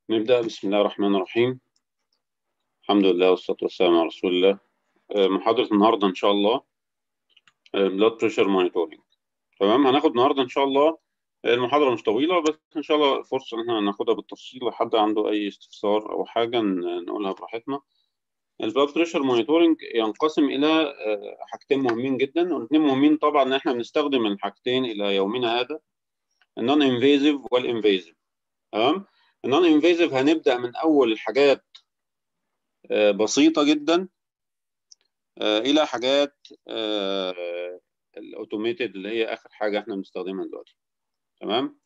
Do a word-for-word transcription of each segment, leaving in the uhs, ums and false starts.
نبدأ. بسم الله الرحمن الرحيم. الحمد لله والصلاة والسلام على رسول الله. آه، محاضرة النهاردة إن شاء الله بلاد بريشر مونيتورنج. تمام، هناخد النهاردة إن شاء الله. آه، المحاضرة مش طويلة، بس إن شاء الله فرصة إن احنا ناخدها بالتفصيل، لو حد عنده أي استفسار أو حاجة ن- نقولها براحتنا. البلاد بريشر مونيتورنج ينقسم إلى آه، حاجتين مهمين جدا، والاثنين مهمين طبعا إن احنا بنستخدم الحاجتين إلى يومنا هذا: النون انفيزيف والانفيزيف. تمام. النون انفيزيف هنبدأ من أول حاجات آه، بسيطة جدا آه، الى حاجات آه، الاوتوميتد اللي هي اخر حاجه احنا بنستخدمها دلوقتي. تمام.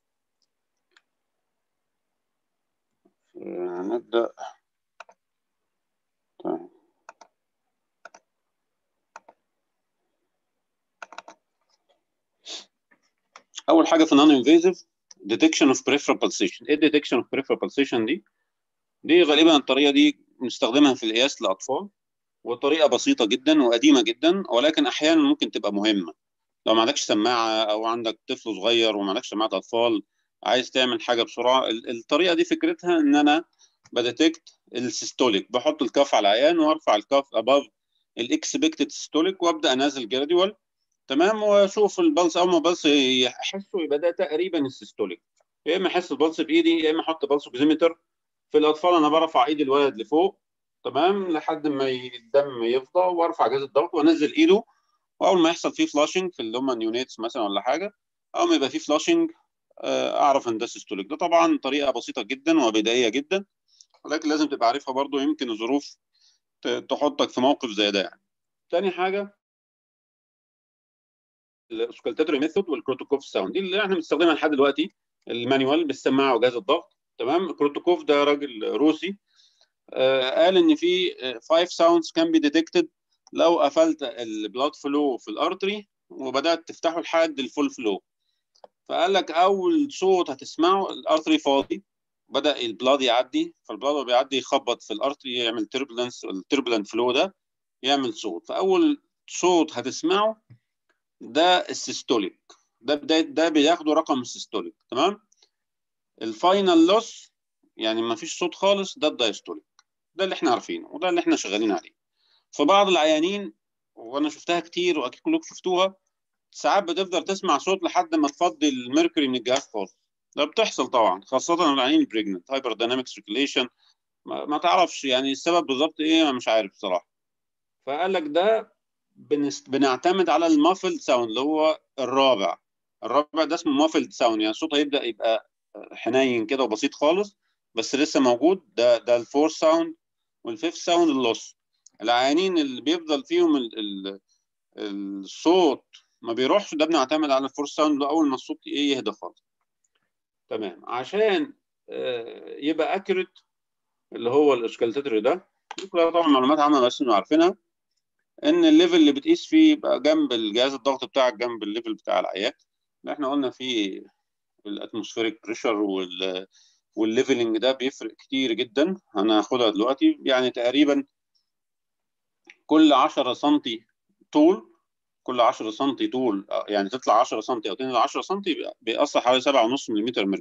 آه، هنبدا. طيب. اول حاجه في النون انفيزيف ديتكشن اوف بريفرال بالسيشن. ايه الديتكشن اوف بريفرال بالسيشن دي؟ دي غالبا الطريقه دي بنستخدمها في القياس للاطفال، والطريقه بسيطه جدا وقديمه جدا، ولكن احيانا ممكن تبقى مهمه لو ما عندكش سماعه او عندك طفل صغير وما عندكش سماعه اطفال، عايز تعمل حاجه بسرعه. ال- الطريقه دي فكرتها ان انا بديتكت السيستوليك، بحط الكف على العيان وارفع الكف اباف الاكسبكتد سيستوليك وابدا انزل جراديوال. تمام. واشوف البلس، اول ما البلس احسه يبقى ده تقريبا السيستوليك. يا اما احس البلس بايدي، يا اما احط بلس اوكسيمتر. في الاطفال انا برفع ايد الولد لفوق، تمام، لحد ما الدم يفضى، وارفع جهاز الضغط وانزل ايده. واول ما يحصل فيه فلاشنج في اللي هم النيونيتس مثلا ولا حاجه، او ما يبقى فيه فلاشنج، اعرف ان ده سيستوليك. ده طبعا طريقه بسيطه جدا وبدائيه جدا، ولكن لازم تبقى عارفها برضو، يمكن الظروف ت- تحطك في موقف زي ده يعني. تاني حاجه الاسكالتاتوري ميثود والكروتوكوف ساوند، دي اللي احنا بنستخدمها لحد دلوقتي. المانيوال بالسماعه وجهاز الضغط. تمام. كروتوكوف ده راجل روسي، آه قال ان في خمسة ساوندز كان بي ديتكتد لو قفلت البلاد فلو في الارتري وبدات تفتحه لحد الفول فلو. فقال لك اول صوت هتسمعه الارتري فاضي، بدا البلاد يعدي، فالبلاد وهو بيعدي يخبط في الارتري يعمل تربلنس، التربلنت فلو ده يعمل صوت. فاول صوت هتسمعه ده السيستوليك، ده بدايه، ده بياخدوا رقم السيستوليك. تمام. الفاينل لوس يعني ما فيش صوت خالص، ده الدايستوليك. ده اللي احنا عارفينه وده اللي احنا شغالين عليه. في بعض العيانين، وانا شفتها كتير واكيد كلكم شفتوها، ساعات بتفضل تسمع صوت لحد ما تفضي الميركوري من الجهاز خالص. ده بتحصل طبعا، خاصة العيانين البريجننت، هايبر دايناميك سيركيليشن. ما, ما تعرفش يعني السبب بالظبط ايه، انا مش عارف بصراحة. فقال لك ده بنست... بنعتمد على المافلد ساوند اللي هو الرابع. الرابع ده اسمه مافلد ساوند، يعني الصوت هيبدأ يبقى حنين كده وبسيط خالص بس لسه موجود. ده ده الفور ساوند. والفيفث ساوند اللوس. العيانين اللي بيفضل فيهم ال... ال... الصوت ما بيروحش، ده بنعتمد على الفور ساوند اول ما الصوت ايه يهدى خالص. تمام. عشان آه، يبقى اكيوريت اللي هو الاسكالتاتوري ده، دي كلها طبعا معلومات عامه بس انه عارفينها، ان الليفل اللي بتقيس فيه يبقى جنب الجهاز الضغط بتاعك، جنب الليفل بتاع العيان اللي احنا قلنا فيه. الاتموسفيريك بريشر وال والليفلنج ده بيفرق كتير جدا، هناخدها دلوقتي. يعني تقريبا كل عشرة سم طول، كل عشرة سم طول آه، يعني تطلع عشرة سم او تنزل عشرة سم بيأثر حوالي سبعة ونص ملم ميركوري.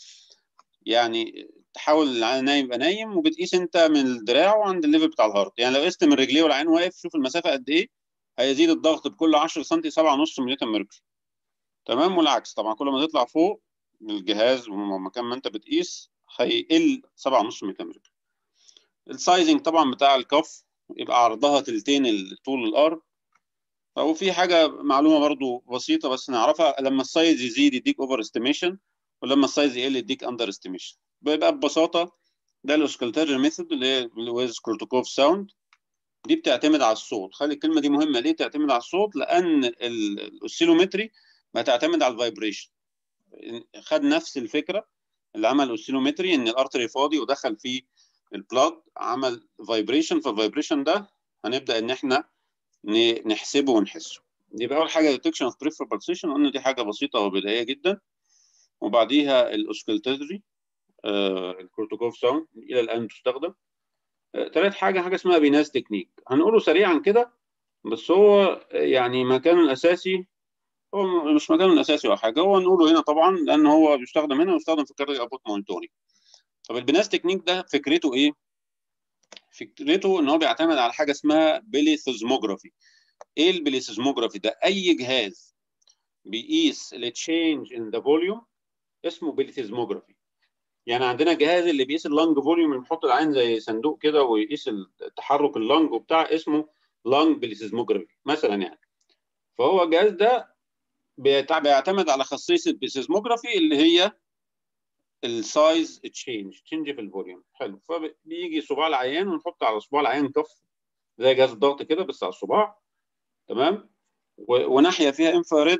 يعني تحاول العين نايم يبقى نايم وبتقيس انت من الدراع وعند الليفل بتاع الهارت. يعني لو قست من رجليه والعين واقف، شوف المسافه قد ايه، هيزيد الضغط بكل عشرة سم سبعة ونص ملم ميركوري. تمام. والعكس طبعا، كل ما تطلع فوق الجهاز ومكان ما انت بتقيس هيقل سبعة ونص ملم ميركوري. السايزنج طبعا بتاع الكف يبقى عرضها تلتين طول الارض. وفي حاجه معلومه برضو بسيطه بس نعرفها: لما السايز يزيد يديك اوفر استيميشن، ولما السايز يقل يديك اندر استيميشن. بيبقى ببساطه ده الاوسكالتاج ميثود اللي هي ويز كروتوكوف ساوند. دي بتعتمد على الصوت. خلي الكلمه دي مهمه. ليه تعتمد على الصوت؟ لان الاوسيلومتري ما تعتمد على الفايبريشن. خد نفس الفكره اللي عمل الاوسيلومتري، ان الارتري فاضي ودخل فيه البلاد عمل فايبريشن، فالفايبريشن ده هنبدا ان احنا نحسبه ونحسه. يبقى اول حاجه ديتكشن اوف بريفرال بالسيشن، قلنا دي حاجه بسيطه وبدائيه جدا. وبعديها الاوسكالتاتري آه الكورتوكوف ساوند الى الان تستخدم. آه ثالث حاجه حاجه اسمها بيناس تكنيك، هنقوله سريعا كده، بس هو يعني مكانه الاساسي، هو مش مكانه الاساسي ولا حاجه، هو نقوله هنا طبعا لان هو بيستخدم هنا ويستخدم في الكارديو ابوت مونيتورنج. طب البناس تكنيك ده فكرته ايه؟ فكرته ان هو بيعتمد على حاجه اسمها بليثيزموجرافي. ايه البليثيزموجرافي ده؟ اي جهاز بيقيس التشينج ان ذا فوليوم اسمه بليثيزموجرافي. يعني عندنا جهاز اللي بيقيس اللنج فوليوم، اللي بنحط العين زي صندوق كده ويقيس تحرك اللنج وبتاع، اسمه لانج بليثيزموجرافي مثلا يعني. فهو الجهاز ده بيعتمد على خاصيه البليثيزموجرافي اللي هي السايز تشينج تشينج في الفوليوم. حلو. فبيجي صباع العيان ونحط على صباع العيان كف زي جهاز الضغط كده بس على الصباع، تمام، وناحيه فيها انفراريد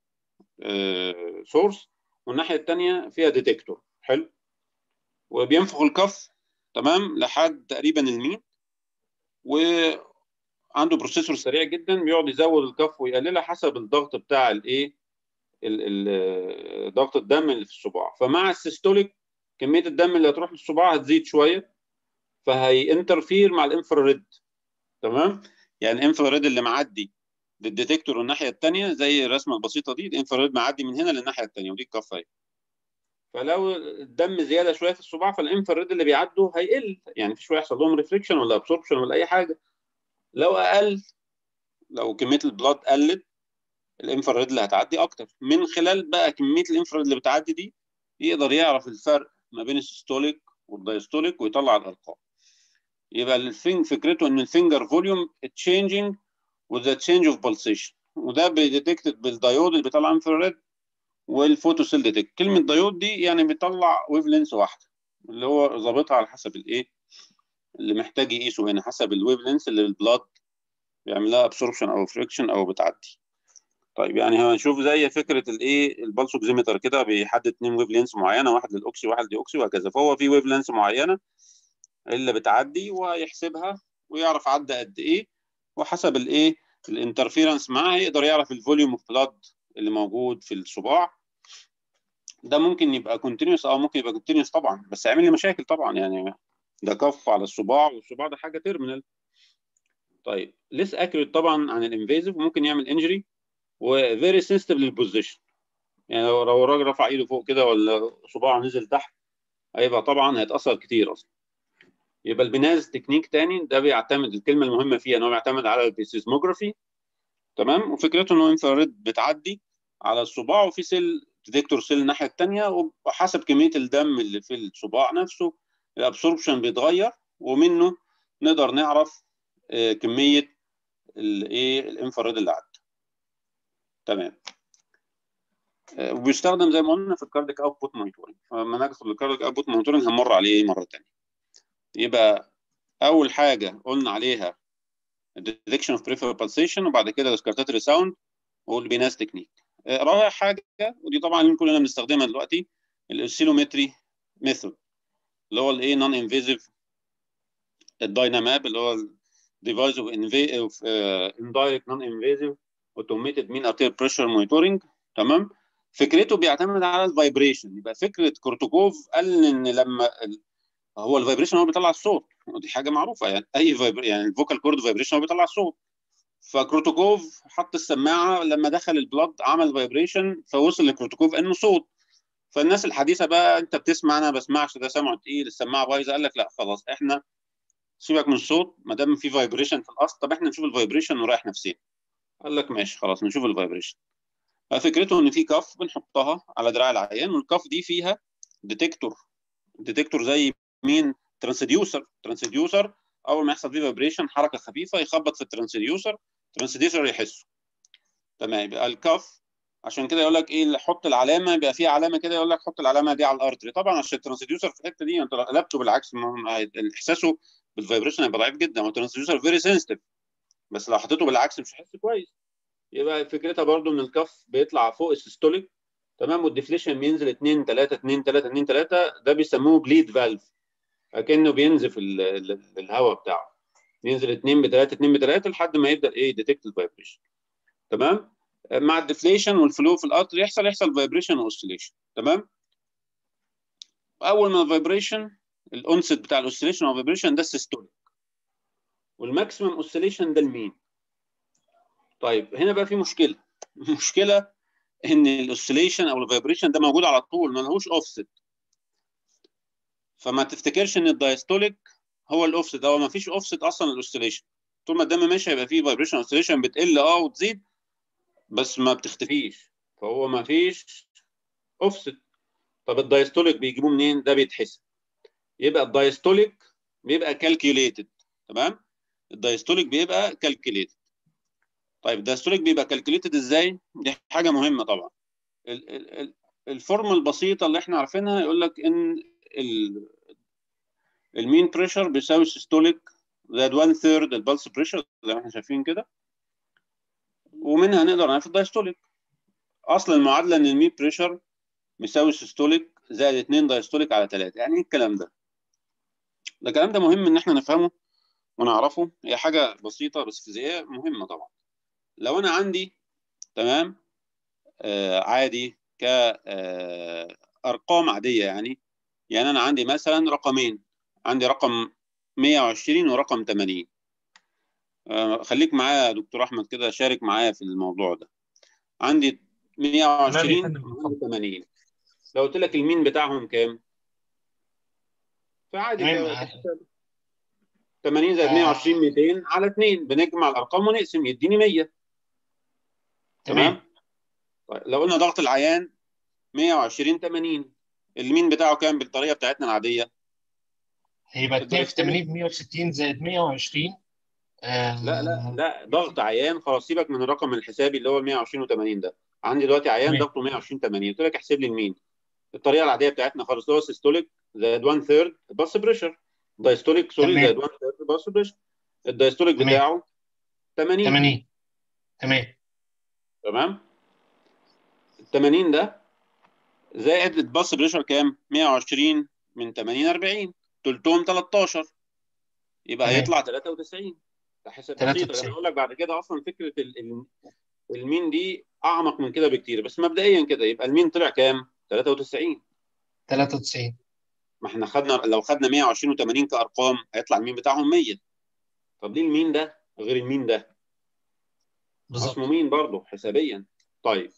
سورس والناحيه الثانيه فيها ديتكتور. حلو. وبينفخ الكف تمام لحد تقريبا المين، وعنده بروسيسور سريع جدا بيقعد يزود الكف ويقللها حسب الضغط بتاع الايه، ضغط الدم اللي في الصباع. فمع السيستوليك كميه الدم اللي هتروح للصباع هتزيد شويه، فهينترفير مع الانفراريد. تمام. يعني الانفراريد اللي معدي للديتكتور الناحيه الثانيه زي الرسمه البسيطه دي، الانفراريد معدي من هنا للناحيه الثانيه ودي الكفه اهي. فلو الدم زياده شويه في الصباع فالانفراريد اللي بيعدوا هيقل، يعني في شويه يحصل لهم ريفليكشن ولا ابسوربشن ولا اي حاجه. لو اقل، لو كميه البلاد قلت، الانفراريد اللي هتعدي اكتر. من خلال بقى كميه الانفراريد اللي بتعدي دي يقدر يعرف الفرق ما بين السيستوليك والدايستوليك ويطلع الارقام. يبقى الفين فكرته ان الفينجر فوليوم تشينجينج وذا تشينج اوف بالسيشن، وده بيديتكتد بالدايود اللي بيطلع انفراريد والفوتو سيل ديتكت. كلمه دايود دي يعني بيطلع ويف لينس واحده اللي هو ظابطها على حسب الايه اللي محتاج يقيسه هنا، حسب الويف لينس اللي البلاد بيعمل لها ابسوربشن او فريكشن او بتعدي. طيب يعني هنشوف زي فكره الايه البلس اوكسيمتر كده، بيحدد اثنين ويف لينس معينه، واحد للاوكسي وواحد للاوكسي وهكذا. فهو في ويف لينس معينه اللي بتعدي ويحسبها ويعرف عدى قد ايه، وحسب الايه الانترفيرنس معاه يقدر يعرف الفوليوم اوف بلاد اللي موجود في الصباع. ده ممكن يبقى كونتينيوس او ممكن يبقى كونتينيوس طبعا، بس هيعمل لي مشاكل طبعا، يعني ده كف على الصباع والصباع ده حاجه تيرمينال. طيب ليس اكيوريت طبعا عن الانفيزيف، وممكن يعمل انجري، وفيري سنسيتيف للبوزيشن. يعني لو الراجل رفع ايده فوق كده ولا صباعه نزل تحت هيبقى طبعا هيتاثر كتير اصلا. يبقى البناز تكنيك تاني ده بيعتمد، الكلمه المهمه فيها ان هو بيعتمد على البيسيزموجرافي، تمام، وفكرته انه انفراريد بتعدي على الصباع وفي سيل ديتكتور سيل الناحيه الثانيه، وحسب كميه الدم اللي في الصباع نفسه الابسوربشن بيتغير، ومنه نقدر نعرف كميه الايه الانفراريد اللي عدى. تمام. وبيستخدم زي ما قلنا في الكارديك اوتبوت مونيتورنج. فلما ندخل الكارديك اوتبوت مونيتورنج هنمر عليه مره ثانيه. يبقى اول حاجه قلنا عليها الديتكشن اوف بريفرال بالسيشن، وبعد كده السكارتاتري ساوند والبيناس تكنيك. رابع حاجه ودي طبعا كلنا بنستخدمها دلوقتي، الاوسيلومتري ميثود اللي هو الايه نون انفيزيف الدايناماب، اللي هو ديفايس اوف اندايركت نون انفيزيف اوتوميتد مين ارتيريال بريشر مونيتورنج. تمام. فكرته بيعتمد على الفايبريشن. يبقى فكره كورتوكوف قال ان لما هو الفايبريشن هو بيطلع الصوت، ودي حاجه معروفه، يعني اي فايبر يعني الفوكال كورد فايبريشن هو بيطلع الصوت. فكروتوكوف حط السماعه لما دخل البلد عمل فايبريشن فوصل لكروتوكوف انه صوت. فالناس الحديثه بقى انت بتسمع انا ما بسمعش، ده سمعه تقيل، السماعه بايظه، قال لك لا خلاص احنا سيبك من الصوت ما دام في فايبريشن في الاصل، طب احنا نشوف الفايبريشن ونريح نفسنا. قال لك ماشي خلاص نشوف الفايبريشن. فكرته ان في كف بنحطها على دراع العيان، والكف دي فيها ديتكتور ديتكتور زي مين؟ ترانسديوسر. ترانسديوسر اول ما يحصل فيه فايبريشن حركه خفيفه يخبط في الترانسديوسر، الترانسديوسر يحسه. تمام. يبقى الكف عشان كده يقول لك ايه حط العلامه، يبقى في علامه كده يقول لك حط العلامه دي على الارتري. طبعا عشان الترانسديوسر في الحته دي انت قلبته بالعكس احساسه بالفايبريشن هيبقى ضعيف جدا، والترانسديوسر فيري سنسيتيف، بس لو حطيته بالعكس مش هيحس كويس. يبقى فكرتها برضو ان الكف بيطلع فوق السيستوليك، تمام، والديفليشن بينزل اتنين تلاتة اتنين تلاتة اتنين تلاتة، ده بيسموه بليد فالف، اكنه بينزف الهواء بتاعه، ينزل اتنين بتلاتة اتنين بتلاتة لحد ما يبدا ايه ديتكت الفايبريشن. تمام. مع الديفليشن والفلو في الارتر يحصل يحصل فايبريشن واوسيليشن. تمام. اول ما الفايبريشن الاونست بتاع الاوسيليشن او فايبريشن ده السيستوليك، والماكسيمم اوسيليشن ده المين. طيب هنا بقى في مشكله مشكله ان الاوسيليشن او الفايبريشن ده موجود على طول ما لهوش اوفست. فما تفتكرش ان الدايستوليك هو الاوفست، هو ما فيش اوفست اصلا الاوسيليشن. طول ما الدم ماشي هيبقى فيه فايبريشن اوسيليشن، بتقل اه وتزيد بس ما بتختفيش، فهو ما فيش اوفست. طب الدايستوليك بيجيبوه منين؟ ده بيتحسب. يبقى الدايستوليك بيبقى كالكيوليتد. تمام، الدايستوليك بيبقى كالكيوليتد. طيب الدايستوليك بيبقى كالكيوليتد ازاي؟ دي حاجه مهمه طبعا. ال ال الفورمه البسيطه اللي احنا عارفينها يقول لك ان المين بريشر بيساوي السيستوليك زائد واحد ثيرد البلس بريشر زي ما احنا شايفين كده، ومنها نقدر نعرف الدايستوليك. اصل المعادله ان المين بريشر بيساوي السيستوليك زائد اتنين دايستوليك على تلاتة. يعني ايه الكلام ده؟ ده الكلام ده مهم ان احنا نفهمه ونعرفه. هي حاجه بسيطه بس فيزيائيه مهمه طبعا. لو انا عندي تمام آه عادي ك آه ارقام عاديه، يعني يعني انا عندي مثلا رقمين، عندي رقم مية وعشرين ورقم تمانين. آه خليك معايا يا دكتور احمد كده، شارك معايا في الموضوع ده. عندي تمام يا مية وعشرين فندم، وعندي اتفضل. تمانين. لو قلت لك المين بتاعهم كام؟ فعادي تمام. ك- آه كحساب تمانين زائد مية وعشرين آه، ميتين على اتنين، بنجمع الارقام ونقسم يديني مية. تمام. تمام. طيب لو قلنا ضغط العيان مية وعشرين تمانين، المين بتاعه كام بالطريقه بتاعتنا العاديه؟ هيبقى اتنين في الدايستوليك. تمانين ب مية وستين زائد مية وعشرين. لا لا آه لا، ضغط عيان خلاص، سيبك من الرقم الحسابي اللي هو ال مية وعشرين و80 ده. عندي دلوقتي عيان تمام. ضغطه مية وعشرين تمانين، قلت لك احسب لي المين. الطريقه العاديه بتاعتنا خالص اللي هو سيستوليك زائد واحد ثيرد باس بريشر، دايستوليك سوري تمام. زائد واحد ثيرد باس بريشر. الدايستوليك تمام. بتاعه تمانين. تمانين. تمام. تمام. ال تمانين ده زائد الباس بريشر كام؟ مية وعشرين من تمانين اربعين، تلتهم تلتاشر، يبقى تمام. هيطلع تلاتة وتسعين. ده حساب بسيط، انا تلاتة وتسعين. هقول لك بعد كده اصلا فكره ال- ال- المين دي اعمق من كده بكتير، بس مبدئيا كده يبقى المين طلع كام؟ تلاتة وتسعين. تلاتة وتسعين. ما احنا خدنا لو خدنا مية وعشرين و80 كارقام هيطلع المين بتاعهم مية. طب ليه المين ده غير المين ده؟ ما هو اسمه بالظبط. مين برضه حسابيا. طيب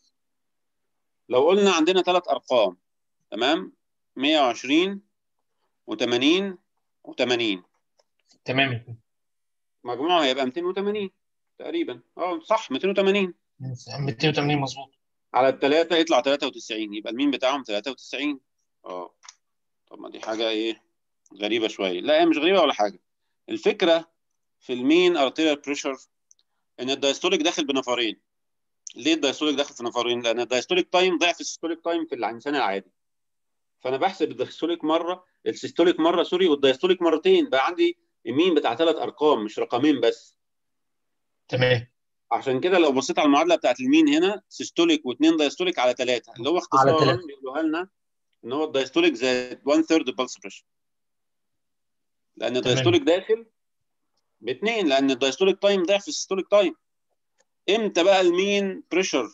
لو قلنا عندنا ثلاث ارقام، تمام، مية وعشرين و80 و80، تمام يا فندم. مجموعه هيبقى ميتين وتمانين تقريبا. اه صح، ميتين وتمانين ميتين وتمانين مظبوط. على الثلاثه يطلع تلاتة وتسعين، يبقى المين بتاعهم تلاتة وتسعين. اه طب ما دي حاجه ايه غريبه شويه. لا هي مش غريبه ولا حاجه. الفكره في المين ارتيريال بريشر ان الدايستوليك داخل بنفرين. ليه الدايستوليك داخل في نفرين؟ لان الدايستوليك تايم ضعف السيستوليك تايم في الانسان العادي. فانا بحسب الدايستوليك مره، السيستوليك مره سوري، والدايستوليك مرتين، بقى عندي المين بتاع ثلاث ارقام مش رقمين بس. تمام. عشان كده لو بصيت على المعادله بتاعت المين هنا سيستوليك واثنين دايستوليك على ثلاثه، اللي هو على اختصارا تلاتة. بيقولوها لنا ان هو الدايستوليك زائد واحد ثيرد البلس بريشر. لان تمام. الدايستوليك داخل باثنين، لان الدايستوليك تايم ضعف السيستوليك تايم. امتى بقى المين بريشر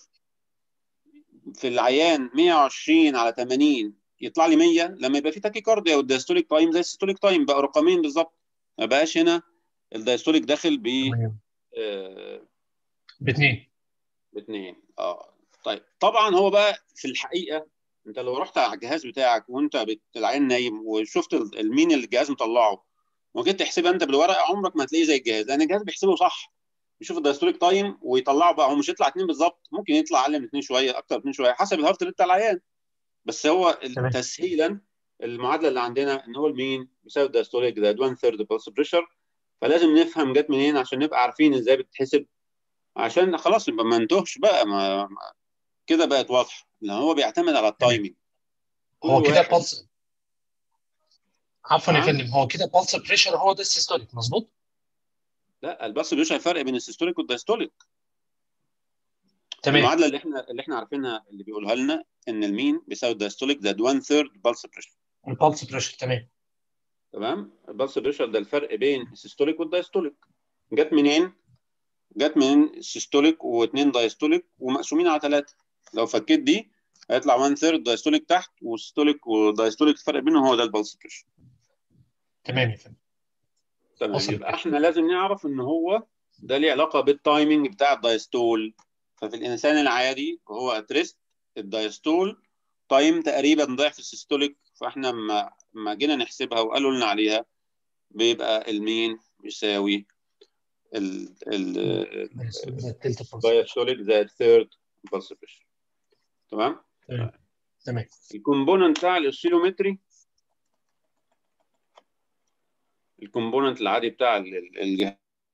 في العيان مية وعشرين على تمانين يطلع لي مية؟ لما يبقى في تاكيكارديا والدايستوليك تايم زي السيستوليك تايم، بقى رقمين بالظبط. ما بقاش هنا الدايستوليك داخل ب تمام. آه باتنين. باثنين. اه طيب طبعا هو بقى في الحقيقه انت لو رحت على الجهاز بتاعك وانت بت- العيان نايم وشفت ال- المين اللي الجهاز مطلعه وجيت تحسبها انت بالورقه، عمرك ما هتلاقيه زي الجهاز، لان الجهاز بيحسبه صح. بيشوف الدايستوليك تايم ويطلعه بقى، هو مش يطلع اتنين بالظبط، ممكن يطلع اقل من اتنين شويه، اكتر من اتنين شويه، حسب الهارت ريت بتاع العيان. بس هو تمام. تسهيلا المعادله اللي عندنا ان هو المين بيساوي الدايستوليك زائد واحد ثيرد بلس بريشر. فلازم نفهم جت منين عشان نبقى عارفين ازاي بتتحسب، عشان خلاص يبقى ما نتوهش بقى. ما ما- كده بقت واضحه لان هو بيعتمد على تمام. التايمنج. كل هو كده واحد. بلس. عفوا يا ها؟ فندم، هو كده بلس بريشر هو ده السيستوليك مظبوط؟ لا البلس بريشر فرق بين السيستوليك والدايستوليك. تمام. المعادله اللي احنا اللي احنا عارفينها اللي بيقولها لنا ان المين بيساوي الدايستوليك زائد واحد ثيرد بلس بريشر. البلس بريشر. تمام. تمام. البلس بريشر ده الفرق بين السيستوليك والدايستوليك. جت منين؟ جت من السيستوليك واثنين دايستوليك ومقسومين على ثلاثه. لو فكيت دي هيطلع واحد ثيرد دايستوليك تحت، والسيستوليك والدايستوليك الفرق بينهم هو ده البلس بريشر. تمام يا فندم. تمام. وصلت يبقى كده. احنا لازم نعرف ان هو ده ليه علاقه بالتايمنج بتاع الدايستول. ففي الانسان العادي وهو اتريست الدايستول تايم تقريبا ضعف السيستوليك، فاحنا لما ما جينا نحسبها وقالوا لنا عليها بيبقى المين يساوي ال ال زي التلت بلس. diastolic زائد ثيرد pulse pressure. تمام؟ تمام تمام. الكومبوننت بتاع الاوسيلومتري، الكومبوننت العادي بتاع الجهاز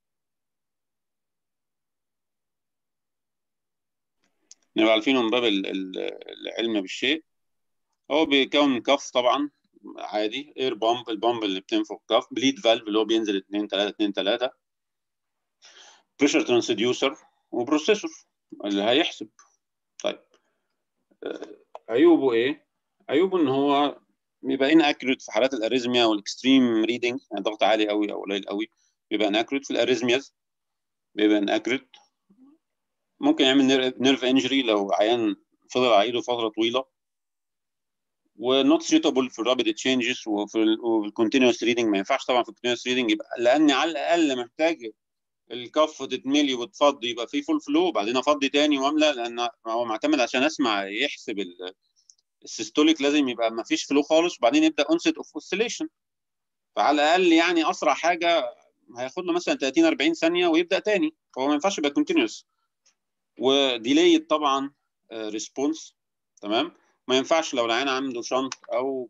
نبقى عارفينه من باب العلم بالشيء. هو بيكون من كف طبعا عادي، اير بامب، البامب اللي بتنفخ كف، بليد فالف اللي هو بينزل اتنين تلاتة اتنين تلاتة، بريشر ترانسديوسر، وبروسيسور اللي هيحسب. طيب عيوبه ايه؟ عيوبه ان هو بيبقى ان اكيوريت في حالات الاريزميا والاكستريم ريدنج، يعني ضغط عالي قوي او قليل قوي بيبقى ان اكيوريت. في الاريزمياز بيبقى ان اكيوريت. ممكن يعمل نيرف انجري لو عيان فضل عيده فتره طويله. ونوت سيوتابل في الرابيد تشينجز وفي الكونتينوس ريدنج، ما ينفعش طبعا في الكونتينوس ريدنج، يبقى لان على الاقل محتاج الكف تتملي وتفضي، يبقى في فول فلو، بعدين افضي تاني واملى، لان هو معتمد عشان اسمع يحسب السيستوليك لازم يبقى ما فيش فلو خالص، وبعدين يبدا اونست اوف اوسيليشن. فعلى الاقل يعني اسرع حاجه هياخد له مثلا تلاتين اربعين ثانيه ويبدا تاني، فهو ما ينفعش يبقى كونتينوس. وديليد طبعا ريسبونس. تمام. ما ينفعش لو العيان عنده شنط او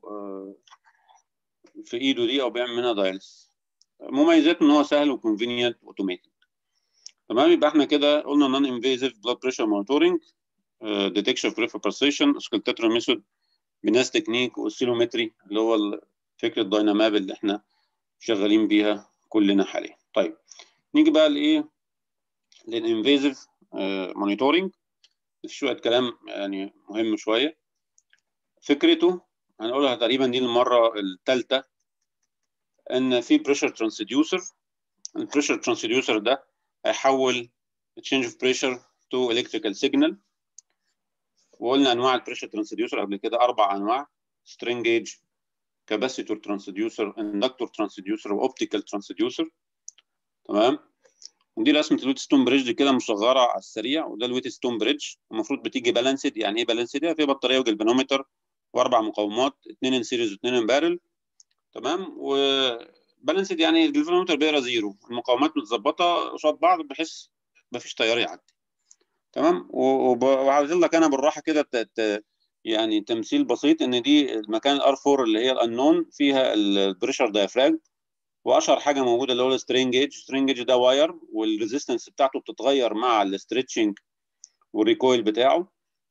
في ايده دي او بيعمل منها دايلس. مميزاته ان هو سهل وكونفينينت اوتوماتيك. تمام. يبقى احنا كده قلنا نون انفيزيف بلاد بريشر مونيتورنج، ديتكشن اوف بريفر بالسيشن، سكلتاترال ميثود، بناس تكنيك، واوسيلومتري اللي هو فكره الدايناماب اللي احنا شغالين بيها كلنا حاليا. طيب نيجي بقى لايه؟ للانفيزيف مونيتورنج. شويه كلام يعني مهم شويه. فكرته هنقولها تقريبا دي المره الثالثه، ان في بريشر ترانسديوسر. البريشر ترانسديوسر ده هيحول change of pressure to electrical signal. وقلنا انواع البريشر ترانسديوسر قبل كده اربع انواع: string gauge، capacitor transducer، inductor transducer، واوبتيكال ترانسديوسر. تمام. ودي رسمه الويت ستون بريدج دي كده مصغره على السريع، وده الويت ستون بريدج. المفروض بتيجي بالانسد. يعني ايه بالانسد؟ يعني فيها بطاريه وجلفانومتر واربع مقاومات، اثنين ان سيريز واثنين ان بارل. تمام. وبالانسد يعني الجلفانومتر بيقرا زيرو، المقاومات متظبطه قصاد بعض بحيث مفيش تيار يعدي. تمام. وعاوز لك انا بالراحه كده يعني تمثيل بسيط، ان دي المكان الار اربعة اللي هي الانون فيها البريشر دايفراج. واشهر حاجه موجوده اللي هو السترينج جيج. السترينج جيج ده واير، والريزيستنس بتاعته بتتغير مع الستريتشنج والريكويل بتاعه.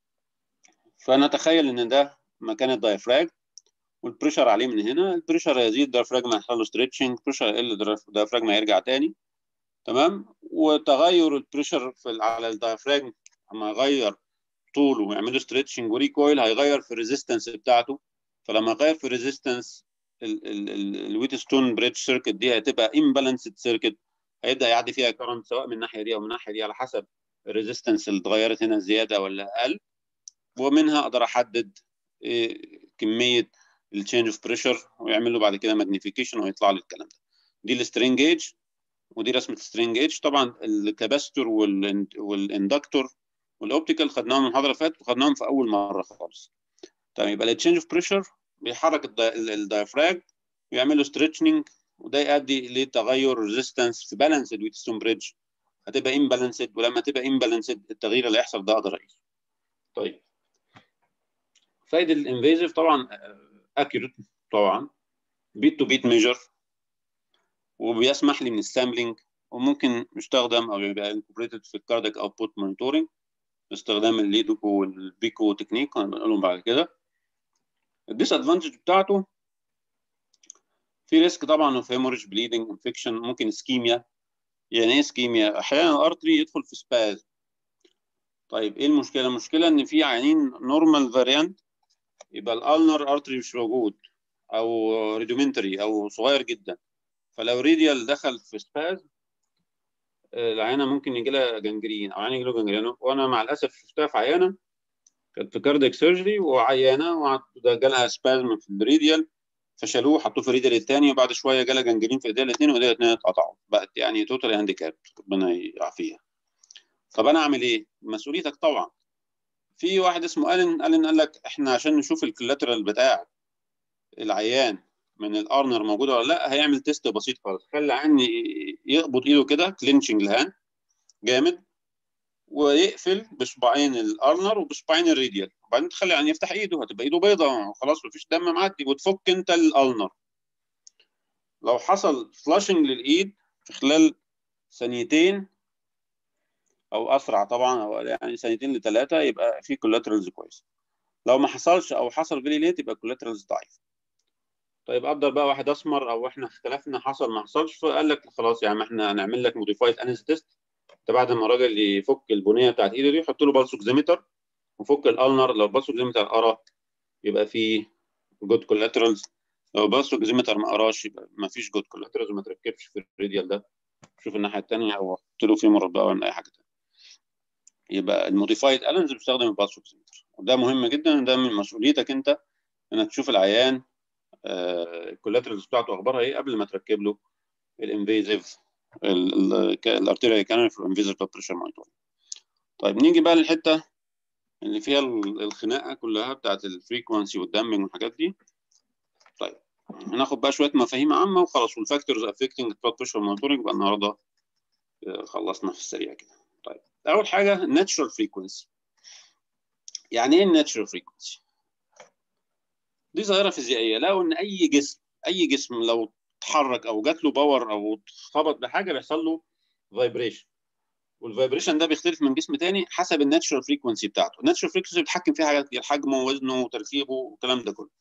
فنتخيل ان ده مكان الدايفراج، والبريشر عليه من هنا. البريشر يزيد، الدايفراج ما يحصل له ستريتشنج، بريشر يقل، الدايفراج ما يرجع تاني. تمام. وتغير البريشر في على الدايفراج لما يغير طوله ويعملوا ستريتشنج وريكويل هيغير في الريزيستنس بتاعته. فلما يغير في الريزيستنس الويت ستون بريدج سيركت دي هتبقى امبالانسد سيركت، هيبدا يعدي فيها كرنت سواء من الناحيه دي او من الناحيه دي على حسب الريزيستنس اللي اتغيرت هنا زياده ولا اقل. ومنها اقدر احدد إيه كميه التشينج اوف بريشر، ويعمل له بعد كده ماجنيفيكيشن ويطلع لي الكلام ده. دي السترينج جيج، ودي رسمه السترينج جيج. طبعا الكاباستور والاندكتور والاوبتيكال خدناهم من المحاضره اللي فاتت وخدناهم في اول مره خالص. طيب يبقى التشينج اوف بريشر بيحرك الدايفراج ويعمل له ستريتشنج، وده يؤدي لتغير ريزيستنس في بالانسد ويت ستون بريدج. هتبقى امبالانسد، ولما تبقى امبالانسد التغيير اللي هيحصل ده اقدر اقيسه. طيب فايده الانفيزيف طبعا اكيوريت، طبعا بيت تو بيت ميجر، وبيسمح لي من السامبلينج، وممكن يستخدم او يبقى انكوربريتد في الكاردياك اوتبوت مونيتورنج باستخدام الليدوكو والبيكو تكنيك هنقولهم بعد كده. الديس ادفانتج بتاعته في ريسك طبعا اوف هيموريج، بليدنج، انفكشن، ممكن اسكيميا. يعني ايه اسكيميا؟ احيانا الارتري يدخل في سباز. طيب ايه المشكله؟ المشكله ان في عيانين نورمال فاريانت يبقى الالنر ارتري مش موجود، او ريدومنتري او صغير جدا. فلو ريديال دخل في سباز العيانه ممكن يجي لها جنجرين، او عيان يجي له جنجرين. وانا مع الاسف شفتها في عيانه كانت في كاردياك سيرجري، وعيانه جالها سبازم في الريديال، فشالوه حطوه في الريديال الثاني، وبعد شويه جالها جنجرين في ايديها الاثنين، وايديها الاثنين اتقطعوا، بقت يعني توتالي هانديكاب، ربنا يعافيها. طب انا اعمل ايه؟ مسؤوليتك طبعا. في واحد اسمه الين الين قال لك احنا عشان نشوف الكولاترال بتاع العيان من الارنر موجوده ولا لا، هيعمل تيست بسيط خالص. خلي العيان يقبض ايده كده كلينشنج الهاند جامد، ويقفل بصباعين الارنر وبصباعين الريديال، وبعدين تخلي العيان يفتح ايده، هتبقى ايده بيضاء خلاص مفيش دم معدي، وتفك انت الالنر. لو حصل فلاشنج للايد في خلال ثانيتين او اسرع طبعا، او يعني ثانيتين لثلاثه، يبقى في كولاترالز كويس. لو ما حصلش او حصل فيري ليت يبقى كولاترالز ضعيف. طيب قدر بقى واحد اسمر او احنا اختلفنا حصل ما حصلش، فقال لك خلاص يا عم احنا هنعمل لك موديفايد انز تيست. انت بعد ما الراجل يفك البنيه بتاعت ايده دي، يحط له بالس اوكسيمتر وفك الالنر. لو البالس اوكسيمتر قرا يبقى في جود كولاترالز، لو البالس اوكسيمتر ما قراش يبقى ما فيش جود كولاترالز، وما تركبش في الراديال ده، شوف الناحيه الثانيه او حط له فيمور بقى ولا اي حاجه ثانيه. يبقى الموديفايد النز بيستخدم البالس اوكسيمتر، وده مهم جدا، ده من مسؤوليتك انت انك تشوف العيان الكولاترالز بتاعته اخبارها ايه قبل ما تركب له الانفيزيف الارتيريا كانال في الانفيزيف بلاد بريشر مونيتور. طيب نيجي بقى للحته اللي فيها الخناقه كلها بتاعت الفريكونسي والدامبنج والحاجات دي. طيب هناخد بقى شويه مفاهيم عامه وخلاص، والفاكتورز افكتنج بلاد بريشر مونيتورنج يبقى النهارده خلصنا في السريع كده. طيب اول حاجه الناتشرال فريكونسي. يعني ايه الناتشرال فريكونسي؟ دي ظاهره فيزيائيه، لو ان اي جسم اي جسم لو اتحرك او جات له باور او اتخبط بحاجه بيحصل له فايبريشن، والفايبريشن ده بيختلف من جسم تاني حسب الناتشرال فريكونسي بتاعته. الناتشرال فريكونسي بيتحكم فيها حاجات كتير، حجمه ووزنه وتركيبه والكلام ده كله.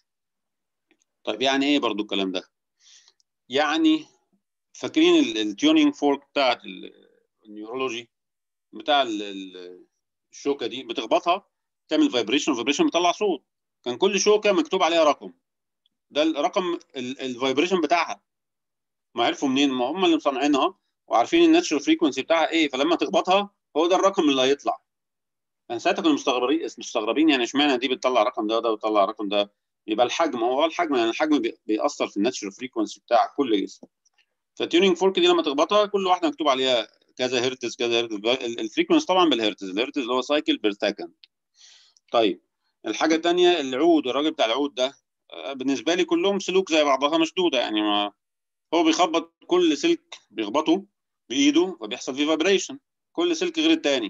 طيب يعني ايه برضو الكلام ده؟ يعني فاكرين التيونينج فورك بتاعت النيورولوجي بتاع الشوكه دي، بتخبطها تعمل فايبريشن، والفايبريشن بيطلع صوت. كان كل شوكه مكتوب عليها رقم، ده الرقم الفايبريشن بتاعها. ما عرفوا منين؟ ما هم اللي مصنعينها وعارفين الناتشرال فريكونسي بتاعها ايه، فلما تخبطها هو ده الرقم اللي هيطلع. كان ساعتها كانوا مستغربين مستغربين يعني اشمعنى دي بتطلع رقم ده وده بتطلع رقم ده. يبقى الحجم هو الحجم، يعني الحجم بيأثر في الناتشرال فريكونسي بتاع كل جسم. فالتيونينج فورك دي لما تخبطها كل واحده مكتوب عليها كذا هرتز كذا هرتز، الفريكونسي طبعا بالهرتز، الهرتز اللي هو سايكل بير سكند. طيب الحاجه الثانيه العود، الراجل بتاع العود ده بالنسبه لي كلهم سلوك زي بعضها مشدوده، يعني ما هو بيخبط كل سلك بيخبطه بايده فبيحصل فيه فايبريشن، كل سلك غير الثاني،